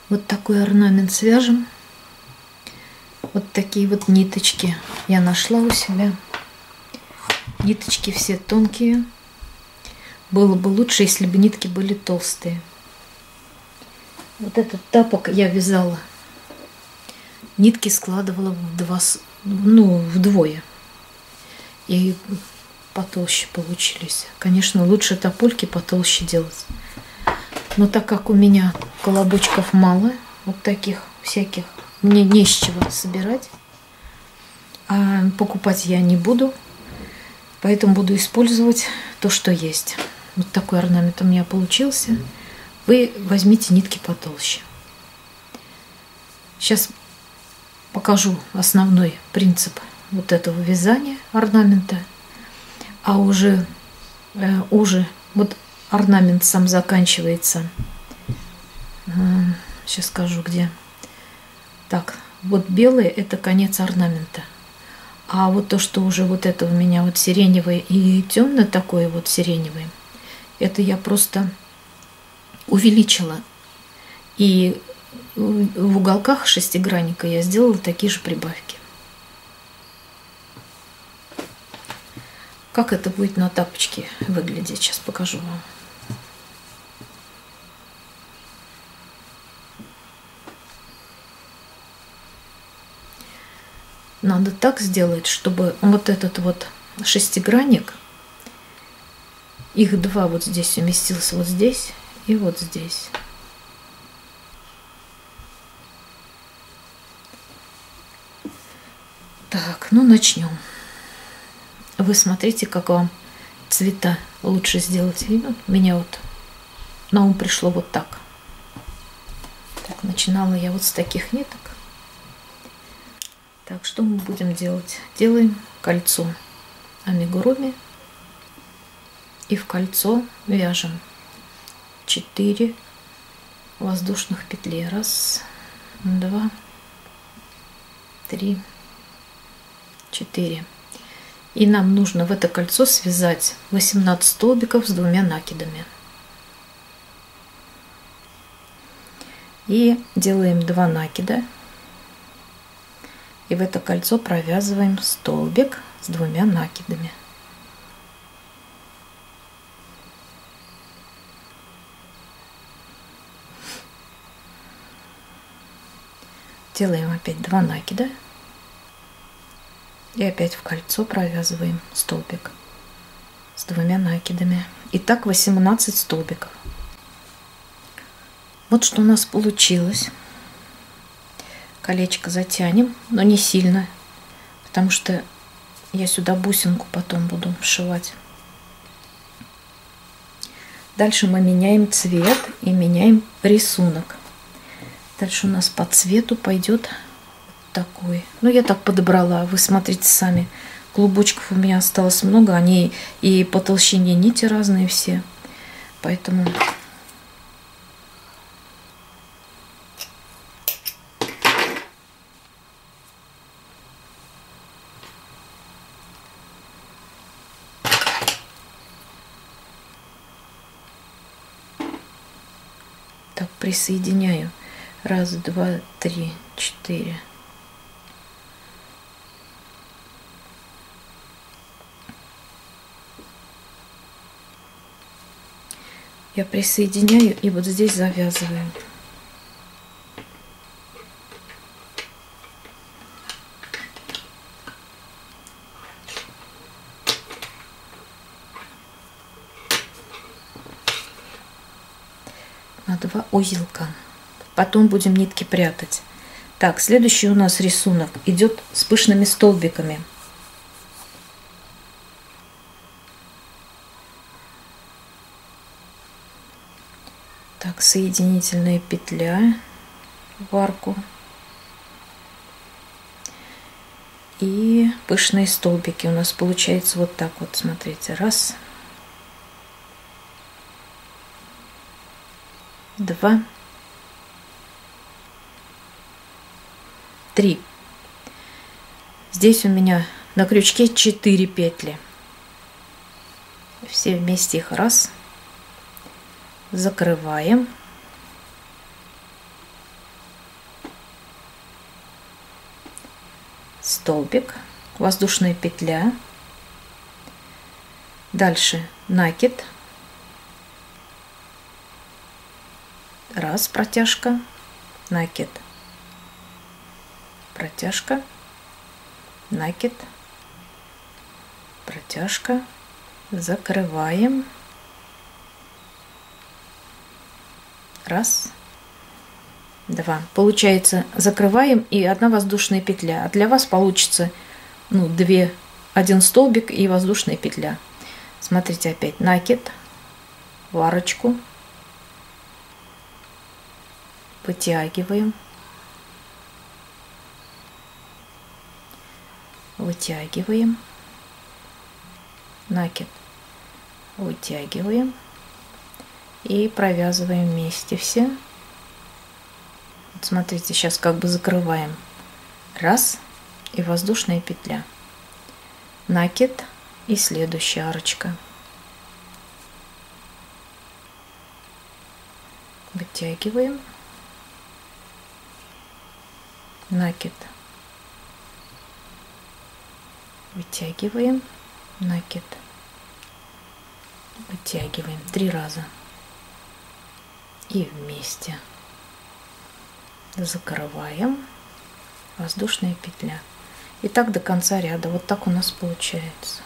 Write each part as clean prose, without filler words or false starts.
Вот такой орнамент свяжем. Вот такие вот ниточки я нашла у себя. Ниточки все тонкие. Было бы лучше, если бы нитки были толстые. Вот этот тапок я вязала. Нитки складывала вдвое. И потолще получились. Конечно, лучше топольки потолще делать. Но так как у меня колобочков мало, вот таких всяких, мне не с чего собирать, а покупать я не буду, поэтому буду использовать то, что есть. Вот такой орнамент у меня получился. Вы возьмите нитки потолще. Сейчас покажу основной принцип вот этого вязания орнамента. А уже вот орнамент сам заканчивается. Сейчас скажу где. Так, вот белый это конец орнамента. А вот то, что уже вот это у меня вот сиреневое и темное такое вот сиреневое, это я просто увеличила. И в уголках шестигранника я сделала такие же прибавки. Как это будет на тапочке выглядеть, сейчас покажу вам. Надо так сделать, чтобы вот этот вот шестигранник, их два вот здесь уместился, вот здесь и вот здесь. Так, ну начнем. Вы смотрите, как вам цвета лучше сделать. И вот меня вот на ум пришло вот так. Так, начинала я вот с таких ниток. Так, что мы будем делать? Делаем кольцо амигуруми и в кольцо вяжем 4 воздушных петли. 1, 2, 3, 4. И нам нужно в это кольцо связать 18 столбиков с 2 накидами. И делаем 2 накида. И в это кольцо провязываем столбик с 2 накидами. Делаем опять 2 накида. И опять в кольцо провязываем столбик с 2 накидами. И так 18 столбиков. Вот что у нас получилось. Колечко затянем, но не сильно, потому что я сюда бусинку потом буду вшивать. Дальше мы меняем цвет и меняем рисунок. Дальше у нас по цвету пойдет такой. Ну, я так подобрала. Вы смотрите сами. Клубочков у меня осталось много. Они и по толщине нити разные все. Поэтому так присоединяю. 1, 2, 3, 4. Я присоединяю и вот здесь завязываю. На 2 узелка. Потом будем нитки прятать. Так, следующий у нас рисунок идет с пышными столбиками. Так, соединительная петля в арку и пышные столбики. У нас получается вот так вот, смотрите, 1, 2, 3. Здесь у меня на крючке 4 петли. Все вместе их 1. Закрываем. столбик, воздушная петля, дальше накид, раз, протяжка, накид, протяжка, накид, протяжка, закрываем, раз, два. Получается, закрываем и одна воздушная петля. А для вас получится, ну, две, один столбик и воздушная петля. Смотрите, опять накид, в арочку, вытягиваем, вытягиваем, накид, вытягиваем и провязываем вместе все. Вот смотрите, сейчас как бы закрываем, раз, и воздушная петля, накид и следующая арочка, вытягиваем, накид, вытягиваем, накид, вытягиваем 3 раза и вместе закрываем, воздушная петля. И так до конца ряда. Вот так у нас получается.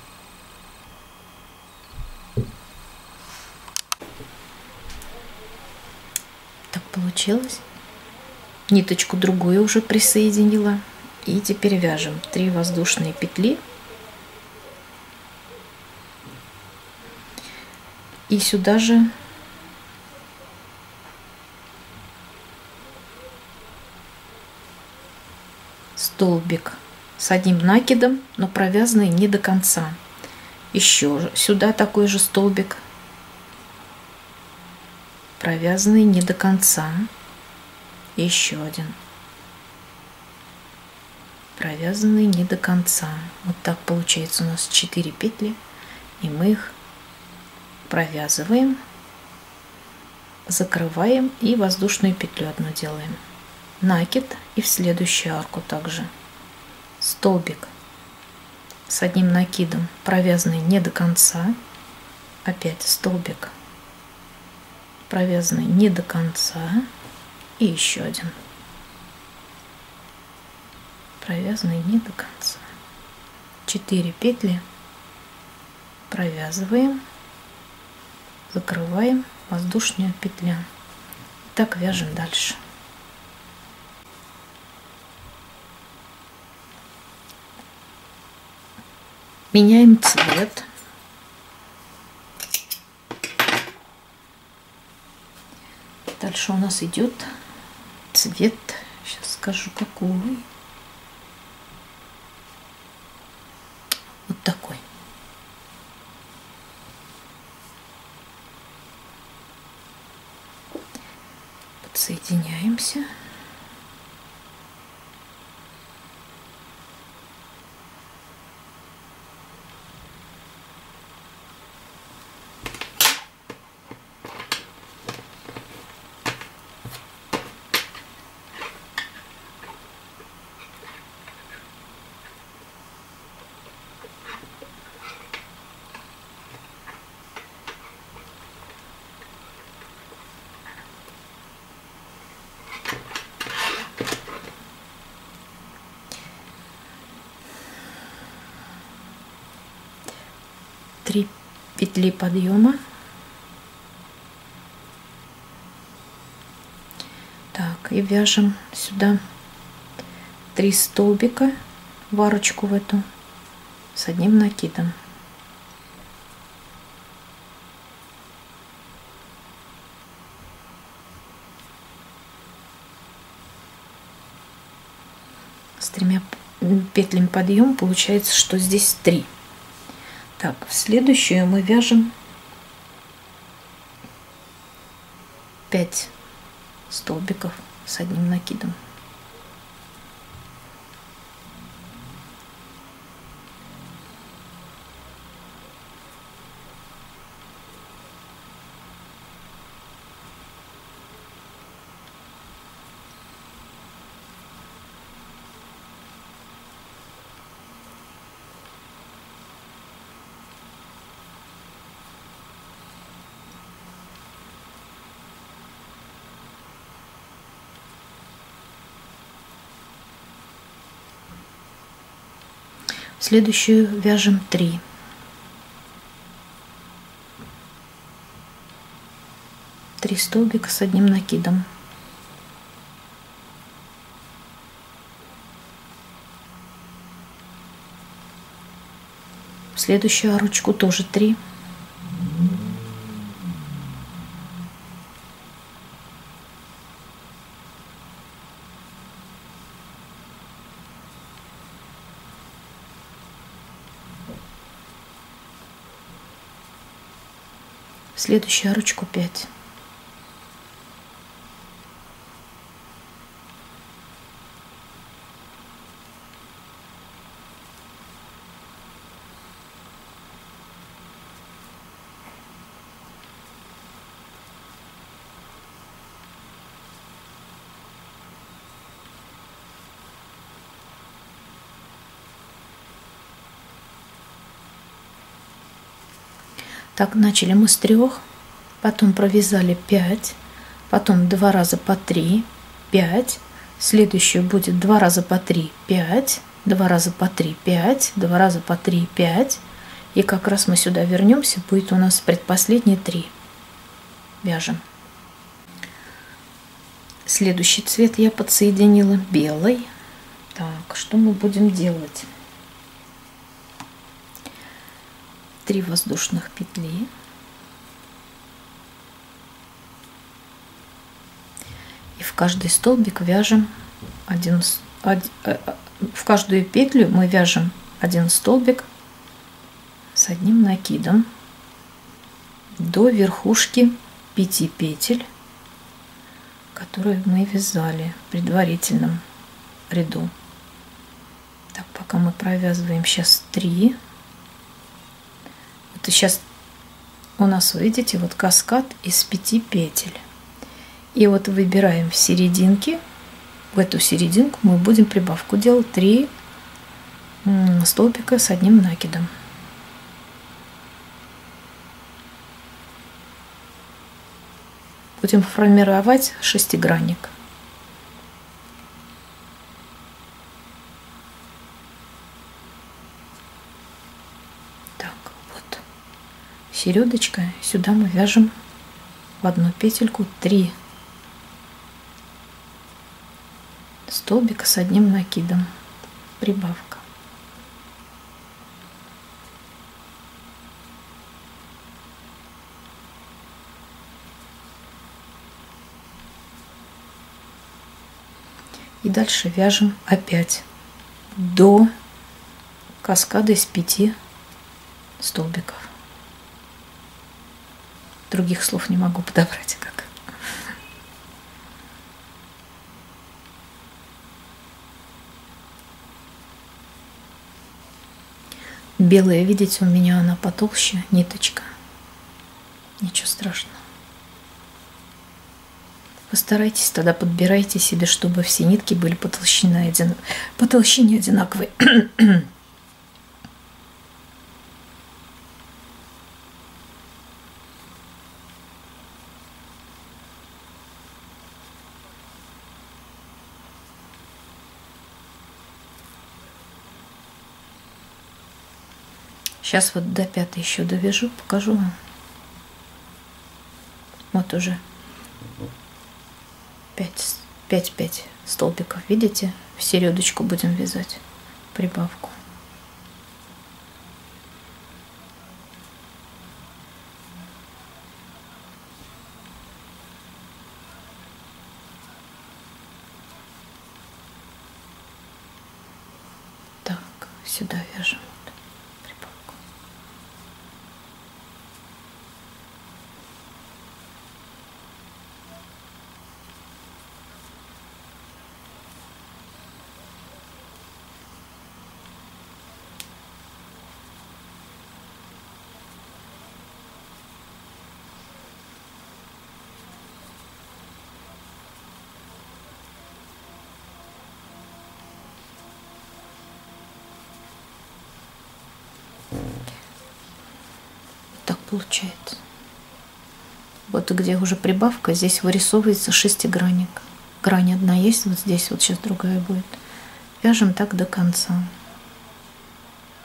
Так получилось. Ниточку другую уже присоединила. И теперь вяжем 3 воздушные петли. И сюда же столбик с одним накидом, но провязанный не до конца. Еще сюда такой же столбик, провязанный не до конца. Еще один, провязанный не до конца. Вот так получается у нас 4 петли, и мы их провязываем, закрываем и воздушную петлю одну делаем, накид и в следующую арку также столбик с одним накидом, провязанный не до конца, опять столбик, провязанный не до конца, и еще один, провязанный не до конца. 4 петли провязываем, закрываем, воздушная петля. Так вяжем дальше. Меняем цвет. Дальше у нас идет цвет. Сейчас скажу, какой. Вот такой. Подсоединяемся. Три петли подъема. Так, и вяжем сюда 3 столбика в арочку в эту с одним накидом. С 3 петлями подъем получается, что здесь 3. Так, в следующую мы вяжем 5 столбиков с одним накидом. Следующую вяжем 3. Три столбика с одним накидом. В следующую арочку тоже 3. В следующую арочку 5. Так, начали мы с 3, потом провязали 5, потом 2 раза по 3, 5, следующую будет 2 раза по 3, 5, 2 раза по 3, 5, 2 раза по 3, 5, и как раз мы сюда вернемся, будет у нас предпоследние 3. Вяжем. Следующий цвет я подсоединила белый. Так, что мы будем делать? 3 воздушных петли, и в каждый столбик вяжем в каждую петлю мы вяжем 1 столбик с одним накидом до верхушки 5 петель, которые мы вязали в предварительном ряду. Так, пока мы провязываем сейчас 3. Вот сейчас у нас, видите, вот каскад из 5 петель. И вот выбираем в серединке, в эту серединку мы будем прибавку делать 3 столбика с одним накидом. Будем формировать шестигранник. Середочка, сюда мы вяжем в одну петельку 3 столбика с одним накидом, прибавка. И дальше вяжем опять до каскада из 5 столбиков. Других слов не могу подобрать как. Белая, видите, у меня она потолще, ниточка. Ничего страшного. Постарайтесь тогда, подбирайте себе, чтобы все нитки были по толщине одинаковые. Сейчас вот до 5 еще довяжу, покажу вам. Вот уже 5 столбиков, видите? В середочку будем вязать прибавку. Так, сюда вяжем. Так получается. Вот где уже прибавка, здесь вырисовывается шестигранник. Грань одна есть, вот здесь вот сейчас другая будет. Вяжем так до конца.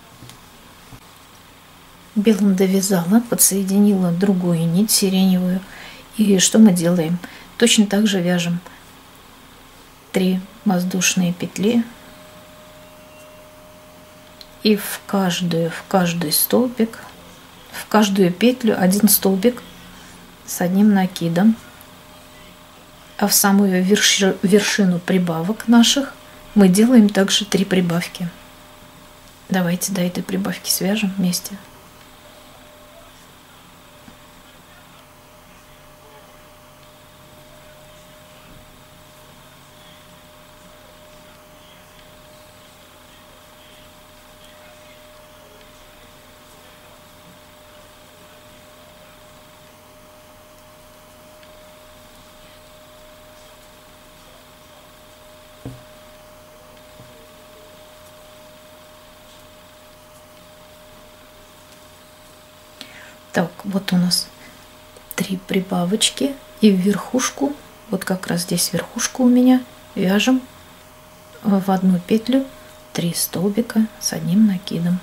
Белым довязала, подсоединила другую нить сиреневую. И что мы делаем? Точно так же вяжем 3 воздушные петли. И в каждый столбик, в каждую петлю 1 столбик с одним накидом. А в самую вершину прибавок наших мы делаем также 3 прибавки. Давайте до этой прибавки свяжем вместе. Так, вот у нас 3 прибавочки, и в верхушку, вот как раз здесь верхушка у меня, вяжем в одну петлю 3 столбика с одним накидом.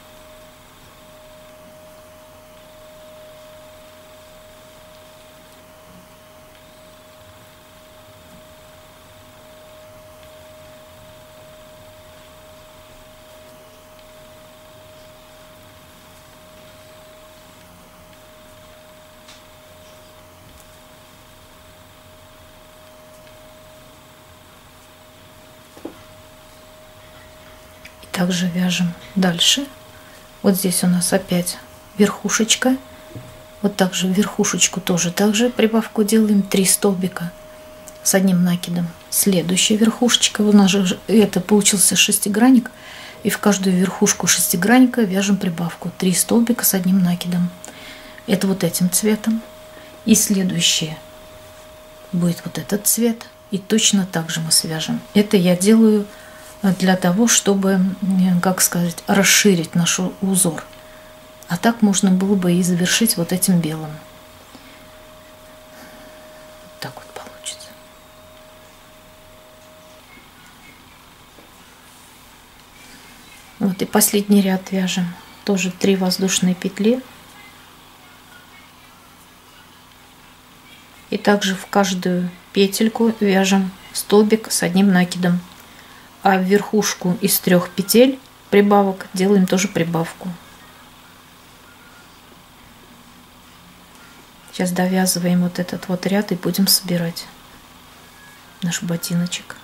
Также вяжем дальше. Вот здесь у нас опять верхушечка. Вот также в верхушечку тоже прибавку делаем 3 столбика с одним накидом. Следующая верхушечка, у нас же это получился шестигранник, и в каждую верхушку шестигранника вяжем прибавку 3 столбика с одним накидом. Это вот этим цветом. И следующее будет вот этот цвет, и точно так же мы свяжем. Это я делаю для того, чтобы, как сказать, расширить наш узор. А так можно было бы и завершить вот этим белым. Вот так вот получится. Вот и последний ряд вяжем. Тоже 3 воздушные петли. И также в каждую петельку вяжем столбик с одним накидом. А в верхушку из 3 петель прибавок делаем тоже прибавку. Сейчас довязываем вот этот вот ряд и будем собирать наш ботиночек.